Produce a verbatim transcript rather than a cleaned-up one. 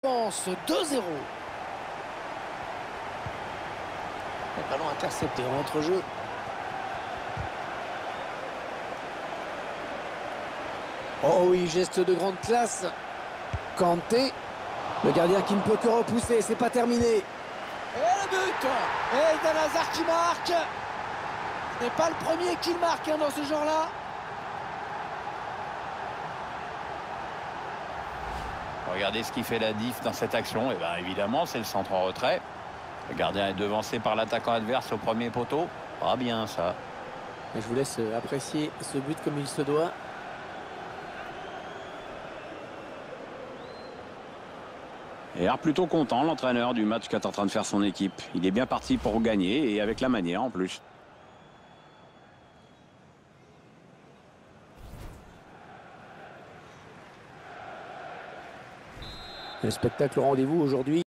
deux zéro. Le ballon intercepté en entre-jeu. Oh oui, geste de grande classe. Kanté. Le gardien qui ne peut que repousser, c'est pas terminé. Et le but. Et Eden Hazard qui marque. Ce n'est pas le premier qui marque hein, dans ce genre-là. Regardez ce qui fait la diff dans cette action. Et bien évidemment, c'est le centre en retrait. Le gardien est devancé par l'attaquant adverse au premier poteau. Pas bien ça. Je vous laisse apprécier ce but comme il se doit. Et alors plutôt content l'entraîneur du match qu'est en train de faire son équipe. Il est bien parti pour gagner et avec la manière en plus. Le spectacle au rendez-vous aujourd'hui.